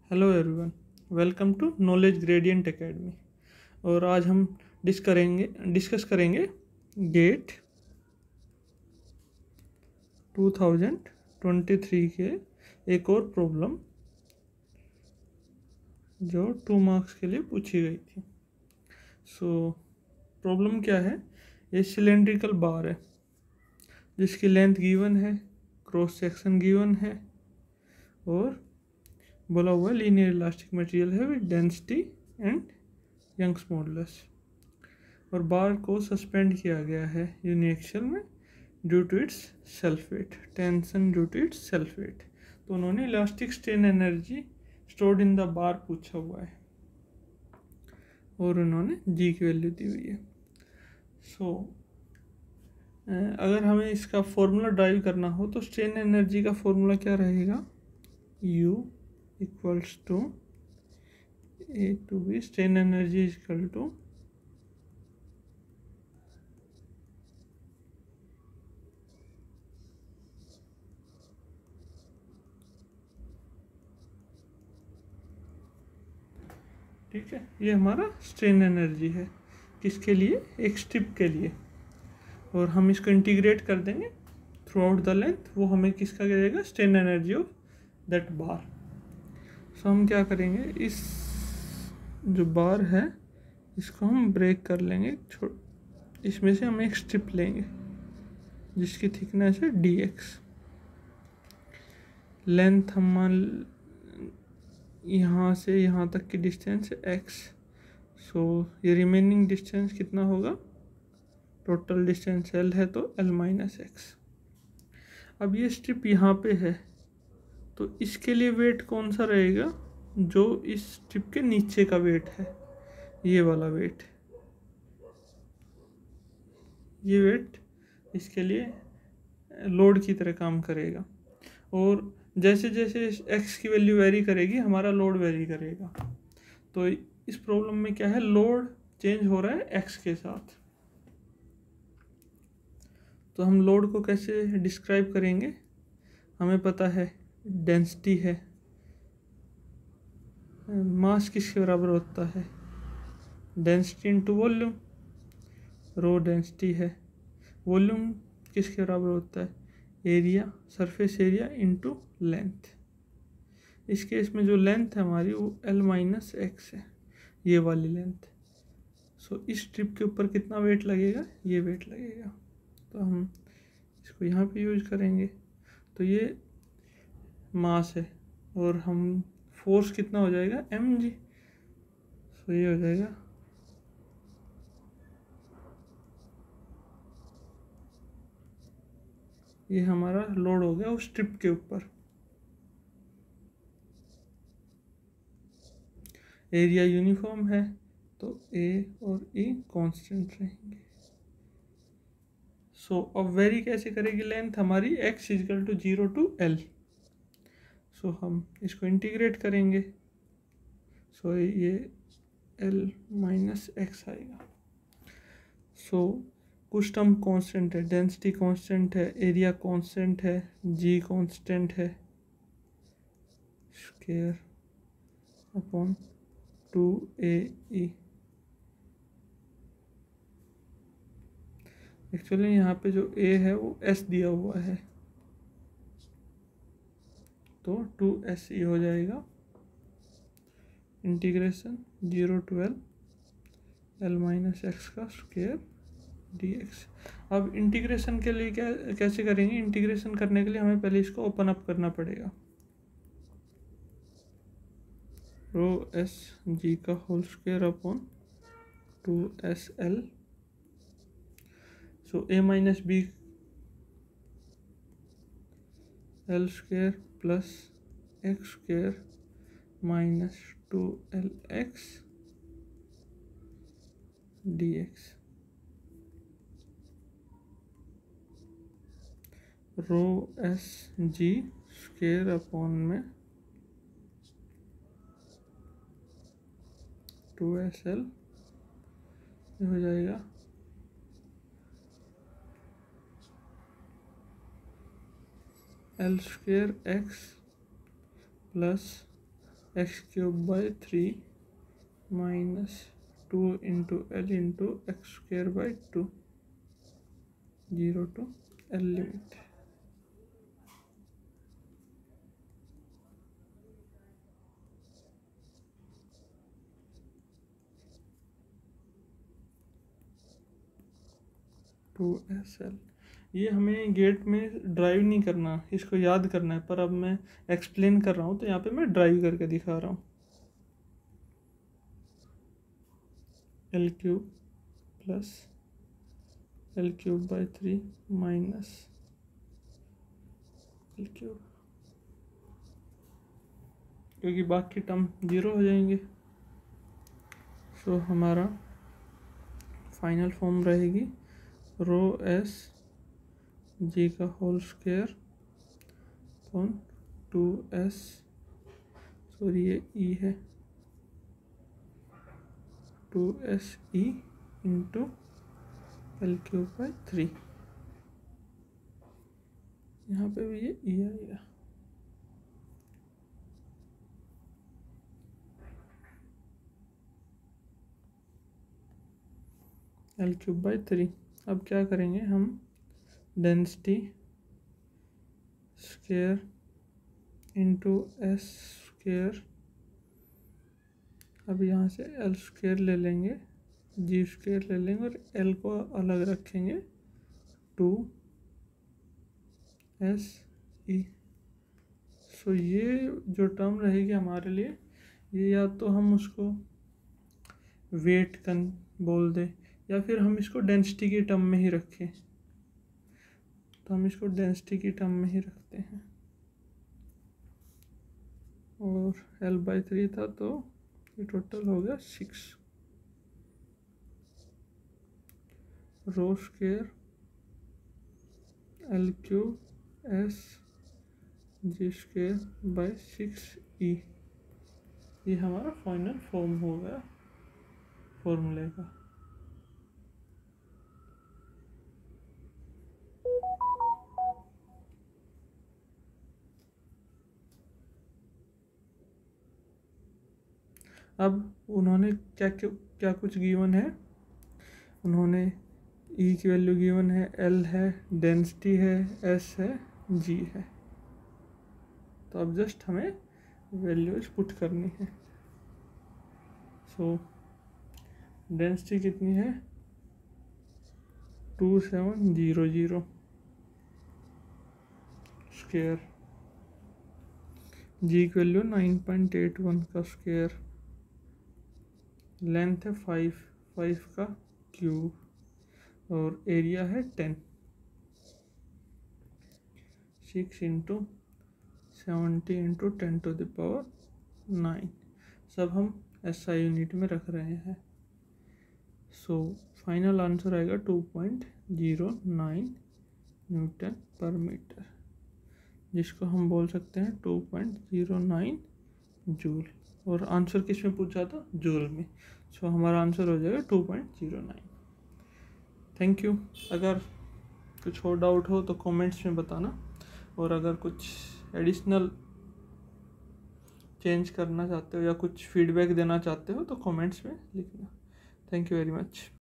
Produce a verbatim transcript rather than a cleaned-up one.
Hello everyone, welcome to knowledge gradient academy. और आज हम डिस करेंगे डिस्कस करेंगे GATE two thousand twenty three के एक और प्रॉब्लम जो टू मार्क्स के लिए पूछी गई थी। सो प्रॉब्लम क्या है? ये सिलेंड्रिकल बार है जिसकी लेंथ गिवन है, क्रॉस सेक्शन गिवन है और बोला हुआ लीनियर इलास्टिक मटेरियल है with density and Young's modulus, और बार को सस्पेंड किया गया है यूनिएक्सियल में due to its self weight, tension due to its self weight. तो उन्होंने elastic strain energy stored in the bar पूछा हुआ है और उन्होंने जी की वैल्यू दी हुई है। सो so, अगर हमें इसका फॉर्मूला ड्राइव करना हो तो स्ट्रेन एनर्जी का फॉर्मूला क्या रहेगा? U equals to A to B, strain energy is equal to ठीक है। ये हमारा स्ट्रेन एनर्जी है किसके लिए? एक स्ट्रिप के लिए, और हम इसको इंटीग्रेट कर देंगे थ्रू आउट द लेंथ। वो हमें किसका देगा? Strain energy of that bar. So हम क्या करेंगे, इस जो बार है इसको हम ब्रेक कर लेंगे, छोड़ इसमें से हम एक स्ट्रिप लेंगे जिसकी थिकनेस है डी एक्स। लेंथ हम मान यहाँ से यहाँ तक की डिस्टेंस है एक्स। सो ये रिमेनिंग डिस्टेंस कितना होगा? टोटल डिस्टेंस एल है तो एल माइनस एक्स। अब ये स्ट्रिप यहाँ पे है तो इसके लिए वेट कौन सा रहेगा? जो इस स्ट्रिप के नीचे का वेट है, ये वाला वेट। ये वेट इसके लिए लोड की तरह काम करेगा, और जैसे जैसे एक्स की वैल्यू वेरी करेगी हमारा लोड वेरी करेगा। तो इस प्रॉब्लम में क्या है, लोड चेंज हो रहा है एक्स के साथ। तो हम लोड को कैसे डिस्क्राइब करेंगे? हमें पता है डेंसिटी है, मास किसके बराबर होता है? Density into volume. Rho density है, वॉल्यूम किसके बराबर होता है? Area, surface area into length. इस केस में जो लेंथ है हमारी वो एल माइनस एक्स है, ये वाली लेंथ। सो इस स्ट्रिप के ऊपर कितना वेट लगेगा? ये वेट लगेगा। तो हम इसको यहाँ पे यूज करेंगे। तो ये मास है और हम फोर्स कितना हो जाएगा? M G. सो ये हो जाएगा ये हमारा लोड हो गया उस स्ट्रिप के ऊपर। एरिया यूनिफॉर्म है तो ए और ई कांस्टेंट रहेंगे। सो अब वेरी कैसे करेगी लेंथ हमारी? X equal to zero to L. So हम इसको इंटीग्रेट करेंगे। सो so, ये एल माइनस एक्स आएगा। सो so, कुछ टर्म कांस्टेंट है, डेंसिटी कांस्टेंट है, एरिया कांस्टेंट है, जी कांस्टेंट है, square upon two A E. Actually यहाँ पे जो ए है वो एस दिया हुआ है तो टू एस ई हो जाएगा। Integration zero to L L minus x का स्क्वायर डी एक्स। अब इंटीग्रेशन के लिए क्या कैसे करेंगे? इंटीग्रेशन करने के लिए हमें पहले इसको ओपन अप करना पड़ेगा। रो एस जी का whole square upon two S L. So A minus B L square plus x square minus two L x d x. Rho S g square upon में टू एस एल हो जाएगा L square x plus x cube by three minus two into L into x square by two, zero to L limit. Two S L, ये हमें gate में drive नहीं करना, इसको याद करना है, पर अब मैं एक्सप्लेन कर रहा हूँ तो यहाँ पे मैं ड्राइव करके दिखा रहा हूँ। L cube plus L cube by three minus L cube, क्योंकि बाकी टर्म जीरो हो जाएंगे। सो हमारा फाइनल फॉर्म रहेगी रो एस जी का whole square upon two S, sorry ये ई है, two S E into L cube by three, यहाँ पे भी ये ई आएगा। L cube by three. अब क्या करेंगे हम, density square into S square, अब यहाँ से एल स्क्वायर ले लेंगे, जी स्क्वायर ले लेंगे और एल को अलग रखेंगे, टू एस ई। सो ये जो टर्म रहेगी हमारे लिए, ये या तो हम उसको वेट कन बोल दें या फिर हम इसको डेंसिटी की टर्म में ही रखें, तो हम इसको डेंसिटी की टर्म में ही रखते हैं। और एल बाई थ्री था तो ये टोटल हो गया six, rho square L cube S g square by six E, ये हमारा फाइनल फॉर्म हो गया फॉर्मूले का। अब उन्होंने क्या क्या क्या कुछ गिवन है, उन्होंने ई की वैल्यू गिवन है, एल है, डेंसिटी है, एस है, जी है। तो अब जस्ट हमें वैल्यूज पुट करनी है। सो डेंसिटी कितनी है, to seven zero zero square, जी की value nine point eight one का स्क्वायर, लेंथ है फाइव, फाइव का क्यूब, और एरिया है ten, six into seventy into ten to the power nine, सब हम एस आई यूनिट में रख रहे हैं। सो फाइनल आंसर आएगा to point zero nine Newton पर मीटर, जिसको हम बोल सकते हैं to point zero nine joule. और आंसर किस में पूछा था, जूल में। सो so, हमारा आंसर हो जाएगा two point zero nine. Thank you. अगर कुछ और डाउट हो तो कमेंट्स में बताना, और अगर कुछ एडिशनल चेंज करना चाहते हो या कुछ फीडबैक देना चाहते हो तो कमेंट्स में लिखना। Thank you very much.